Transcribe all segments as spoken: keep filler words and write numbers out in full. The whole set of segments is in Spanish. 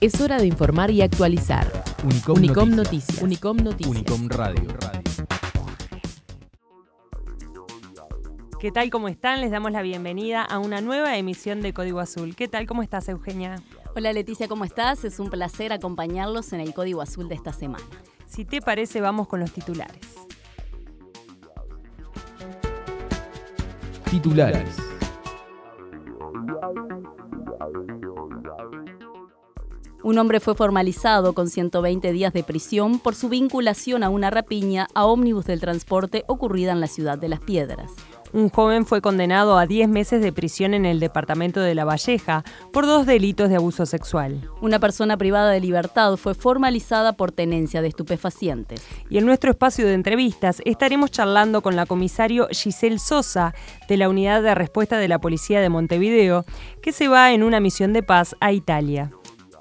Es hora de informar y actualizar. Unicom, Unicom Noticias. Noticias. Unicom Noticias. Unicom Radio. ¿Qué tal? ¿Cómo están? Les damos la bienvenida a una nueva emisión de Código Azul. ¿Qué tal? ¿Cómo estás, Eugenia? Hola Leticia, ¿cómo estás? Es un placer acompañarlos en el Código Azul de esta semana. Si te parece, vamos con los titulares. Titulares. Un hombre fue formalizado con ciento veinte días de prisión por su vinculación a una rapiña a ómnibus del transporte ocurrida en la ciudad de Las Piedras. Un joven fue condenado a diez meses de prisión en el departamento de La Valleja por dos delitos de abuso sexual. Una persona privada de libertad fue formalizada por tenencia de estupefacientes. Y en nuestro espacio de entrevistas estaremos charlando con la comisario Giselle Sosa de la Unidad de Respuesta de la Policía de Montevideo, que se va en una misión de paz a Italia.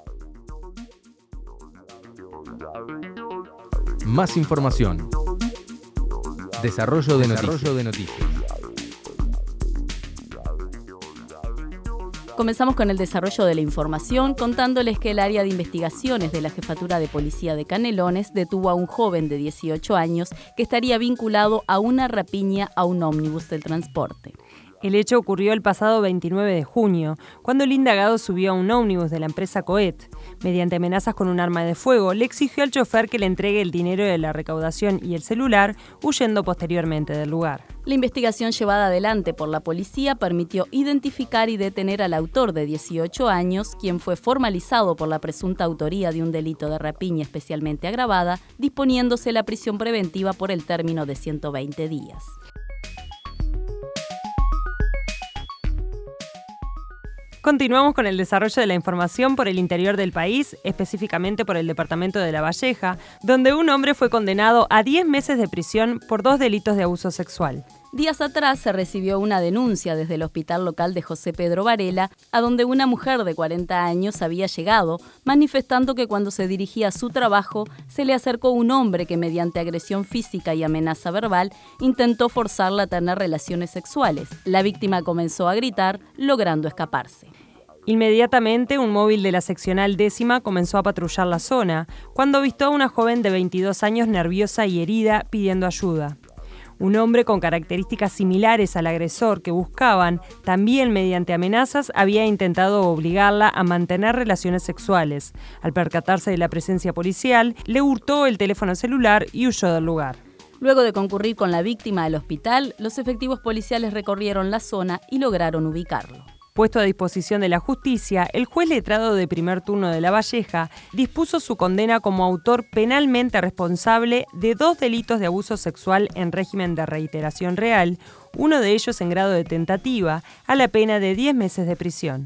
Más información. Desarrollo de Desarrollo de noticias. Comenzamos con el desarrollo de la información, contándoles que el área de investigaciones de la Jefatura de Policía de Canelones detuvo a un joven de dieciocho años que estaría vinculado a una rapiña a un ómnibus del transporte. El hecho ocurrió el pasado veintinueve de junio, cuando el indagado subió a un ómnibus de la empresa Coet. Mediante amenazas con un arma de fuego, le exigió al chofer que le entregue el dinero de la recaudación y el celular, huyendo posteriormente del lugar. La investigación llevada adelante por la policía permitió identificar y detener al autor de dieciocho años, quien fue formalizado por la presunta autoría de un delito de rapiña especialmente agravada, disponiéndose la prisión preventiva por el término de ciento veinte días. Continuamos con el desarrollo de la información por el interior del país, específicamente por el departamento de La Valleja, donde un hombre fue condenado a diez meses de prisión por dos delitos de abuso sexual. Días atrás se recibió una denuncia desde el hospital local de José Pedro Varela, a donde una mujer de cuarenta años había llegado, manifestando que cuando se dirigía a su trabajo se le acercó un hombre que mediante agresión física y amenaza verbal intentó forzarla a tener relaciones sexuales. La víctima comenzó a gritar, logrando escaparse. Inmediatamente, un móvil de la seccional décima comenzó a patrullar la zona, cuando avistó a una joven de veintidós años nerviosa y herida pidiendo ayuda. Un hombre con características similares al agresor que buscaban, también mediante amenazas, había intentado obligarla a mantener relaciones sexuales. Al percatarse de la presencia policial, le hurtó el teléfono celular y huyó del lugar. Luego de concurrir con la víctima al hospital, los efectivos policiales recorrieron la zona y lograron ubicarlo. Puesto a disposición de la justicia, el juez letrado de primer turno de La Valleja dispuso su condena como autor penalmente responsable de dos delitos de abuso sexual en régimen de reiteración real, uno de ellos en grado de tentativa, a la pena de diez meses de prisión.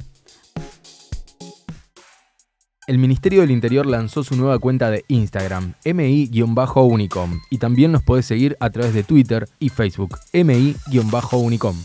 El Ministerio del Interior lanzó su nueva cuenta de Instagram, M I-Unicom, y también nos podés seguir a través de Twitter y Facebook, M I-Unicom.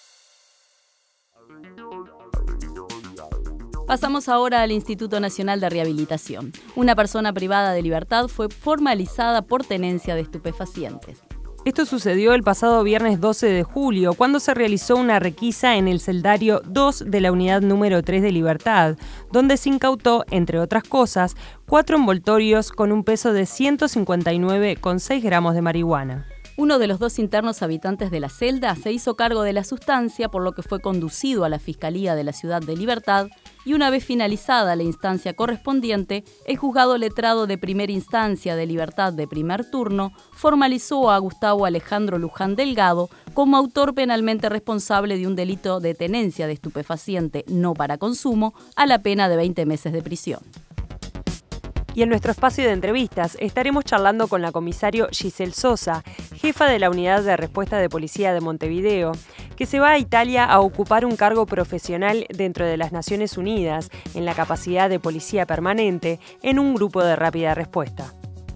Pasamos ahora al Instituto Nacional de Rehabilitación. Una persona privada de libertad fue formalizada por tenencia de estupefacientes. Esto sucedió el pasado viernes doce de julio, cuando se realizó una requisa en el celdario dos de la unidad número tres de Libertad, donde se incautó, entre otras cosas, cuatro envoltorios con un peso de ciento cincuenta y nueve coma seis gramos de marihuana. Uno de los dos internos habitantes de la celda se hizo cargo de la sustancia, por lo que fue conducido a la Fiscalía de la Ciudad de Libertad y una vez finalizada la instancia correspondiente, el juzgado letrado de primera instancia de Libertad de primer turno formalizó a Gustavo Alejandro Luján Delgado como autor penalmente responsable de un delito de tenencia de estupefaciente no para consumo a la pena de veinte meses de prisión. Y en nuestro espacio de entrevistas estaremos charlando con la comisario Giselle Sosa, jefa de la Unidad de Respuesta de Policía de Montevideo, que se va a Italia a ocupar un cargo profesional dentro de las Naciones Unidas en la capacidad de policía permanente en un grupo de rápida respuesta.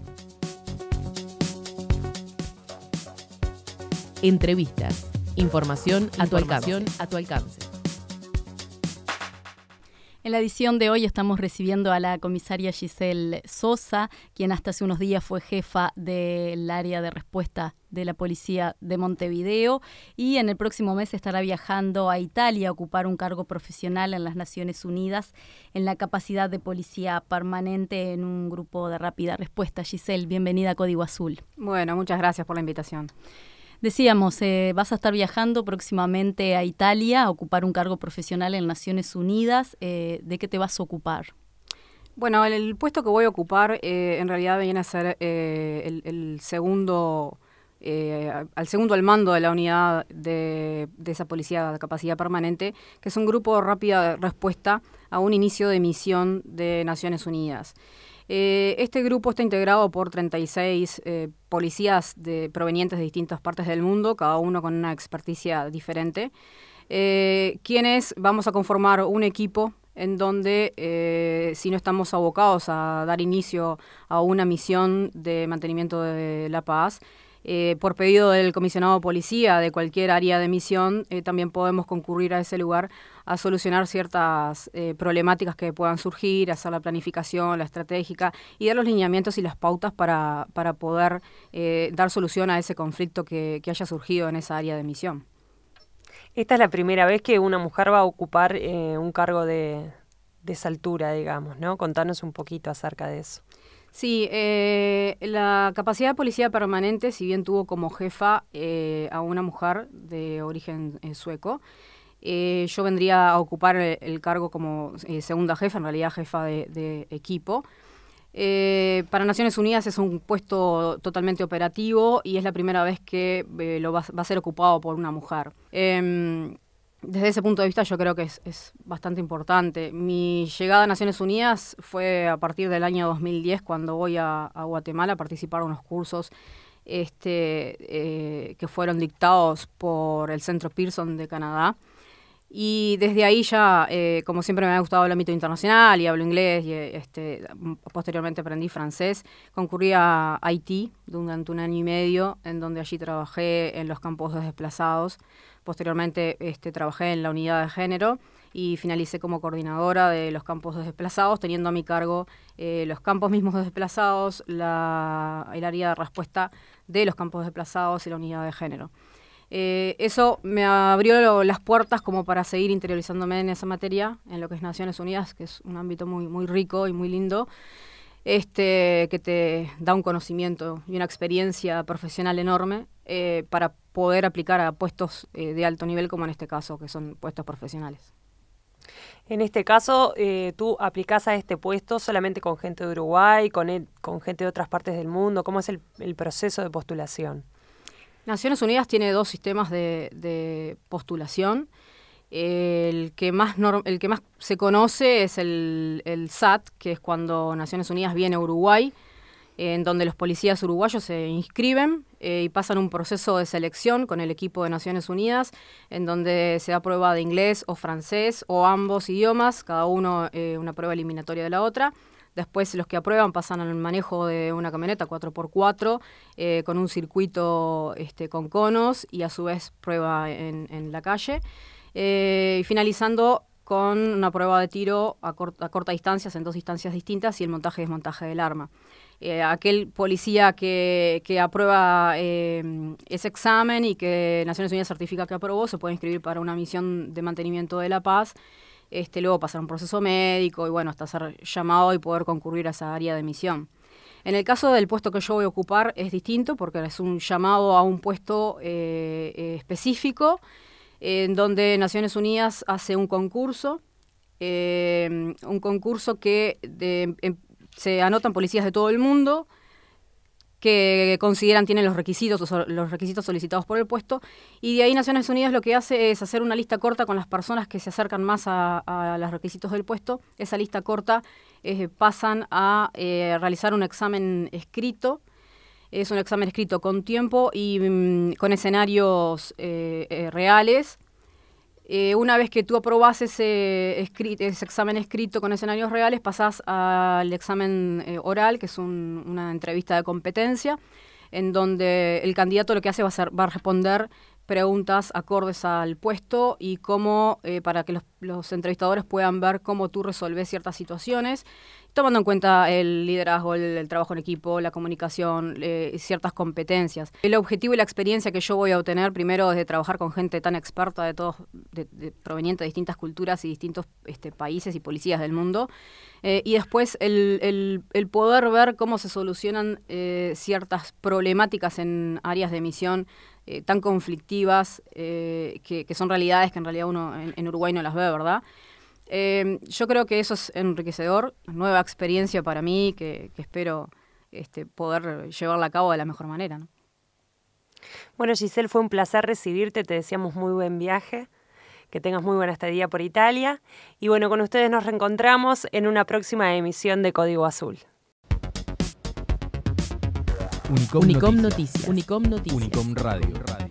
Entrevistas. Información a tu alcance. A tu alcance. En la edición de hoy estamos recibiendo a la comisaria Giselle Sosa, quien hasta hace unos días fue jefa del área de respuesta de la policía de Montevideo y en el próximo mes estará viajando a Italia a ocupar un cargo profesional en las Naciones Unidas en la capacidad de policía permanente en un grupo de rápida respuesta. Giselle, bienvenida a Código Azul. Bueno, muchas gracias por la invitación. Decíamos, eh, vas a estar viajando próximamente a Italia a ocupar un cargo profesional en Naciones Unidas. Eh, ¿De qué te vas a ocupar? Bueno, el, el puesto que voy a ocupar eh, en realidad viene a ser eh, el, el segundo, eh, al segundo al mando de la unidad de, de esa policía de capacidad permanente, que es un grupo de rápida respuesta a un inicio de misión de Naciones Unidas. Eh, este grupo está integrado por treinta y seis eh, policías de, provenientes de distintas partes del mundo, cada uno con una experticia diferente, eh, quienes vamos a conformar un equipo en donde, eh, si no estamos abocados a dar inicio a una misión de mantenimiento de la paz, Eh, por pedido del comisionado de policía de cualquier área de misión, eh, también podemos concurrir a ese lugar a solucionar ciertas eh, problemáticas que puedan surgir, hacer la planificación, la estratégica y dar los lineamientos y las pautas para, para poder eh, dar solución a ese conflicto que, que haya surgido en esa área de misión. Esta es la primera vez que una mujer va a ocupar eh, un cargo de, de esa altura, digamos, ¿no? Contanos un poquito acerca de eso. Sí, eh, la capacidad de policía permanente, si bien tuvo como jefa eh, a una mujer de origen eh, sueco, eh, yo vendría a ocupar el, el cargo como eh, segunda jefa, en realidad jefa de, de equipo. Eh, para Naciones Unidas es un puesto totalmente operativo y es la primera vez que eh, lo va, va a ser ocupado por una mujer. Eh, Desde ese punto de vista yo creo que es, es bastante importante. Mi llegada a Naciones Unidas fue a partir del año dos mil diez, cuando voy a, a Guatemala a participar en unos cursos este, eh, que fueron dictados por el Centro Pearson de Canadá. Y desde ahí ya, eh, como siempre me ha gustado el ámbito internacional y hablo inglés y este, posteriormente aprendí francés, concurrí a Haití durante un año y medio, en donde allí trabajé en los campos de desplazados. Posteriormente este, trabajé en la unidad de género y finalicé como coordinadora de los campos de desplazados, teniendo a mi cargo eh, los campos mismos de desplazados, la, el área de respuesta de los campos de desplazados y la unidad de género. Eh, eso me abrió lo, las puertas como para seguir interiorizándome en esa materia, en lo que es Naciones Unidas, que es un ámbito muy, muy rico y muy lindo, este, que te da un conocimiento y una experiencia profesional enorme eh, para poder aplicar a puestos eh, de alto nivel, como en este caso, que son puestos profesionales. En este caso, eh, tú aplicás a este puesto solamente con gente de Uruguay, con, el, con gente de otras partes del mundo. ¿Cómo es el, el proceso de postulación? Naciones Unidas tiene dos sistemas de, de postulación. El que más norm, el que más se conoce es el, el S A T, que es cuando Naciones Unidas viene a Uruguay, en donde los policías uruguayos se inscriben eh, y pasan un proceso de selección con el equipo de Naciones Unidas, en donde se da prueba de inglés o francés o ambos idiomas, cada uno eh, una prueba eliminatoria de la otra. Después los que aprueban pasan al manejo de una camioneta cuatro por cuatro eh, con un circuito este, con conos y a su vez prueba en, en la calle. Eh, y finalizando con una prueba de tiro a, cort a corta distancia, en dos distancias distintas, y el montaje y desmontaje del arma. Eh, aquel policía que, que aprueba eh, ese examen y que Naciones Unidas certifica que aprobó, se puede inscribir para una misión de mantenimiento de la paz, este, luego pasar un proceso médico y bueno, hasta ser llamado y poder concurrir a esa área de misión. En el caso del puesto que yo voy a ocupar es distinto porque es un llamado a un puesto eh, eh, específico, en donde Naciones Unidas hace un concurso, eh, un concurso que de, eh, se anotan policías de todo el mundo que consideran tienen los requisitos, los requisitos solicitados por el puesto, y de ahí Naciones Unidas lo que hace es hacer una lista corta con las personas que se acercan más a, a los requisitos del puesto. Esa lista corta eh, pasan a eh, realizar un examen escrito. Es un examen escrito con tiempo y mmm, con escenarios eh, eh, reales. Eh, una vez que tú aprobás ese, ese examen escrito con escenarios reales, pasás al examen eh, oral, que es un, una entrevista de competencia, en donde el candidato lo que hace va a, ser, va a responder preguntas acordes al puesto y cómo, eh, para que los, los entrevistadores puedan ver cómo tú resolves ciertas situaciones, tomando en cuenta el liderazgo, el, el trabajo en equipo, la comunicación, eh, ciertas competencias. El objetivo y la experiencia que yo voy a obtener, primero, es de trabajar con gente tan experta de todos, de, de, proveniente de distintas culturas y distintos este, países y policías del mundo, eh, y después el, el, el poder ver cómo se solucionan eh, ciertas problemáticas en áreas de misión eh, tan conflictivas, eh, que, que son realidades que en realidad uno en, en Uruguay no las ve, ¿verdad? Eh, yo creo que eso es enriquecedor, nueva experiencia para mí que, que espero este, poder llevarla a cabo de la mejor manera, ¿no? Bueno, Giselle, fue un placer recibirte, te deseamos muy buen viaje, que tengas muy buena estadía por Italia y bueno, con ustedes nos reencontramos en una próxima emisión de Código Azul. Unicom, Unicom Noticias. Noticias. Unicom Noticias. Unicom Radio.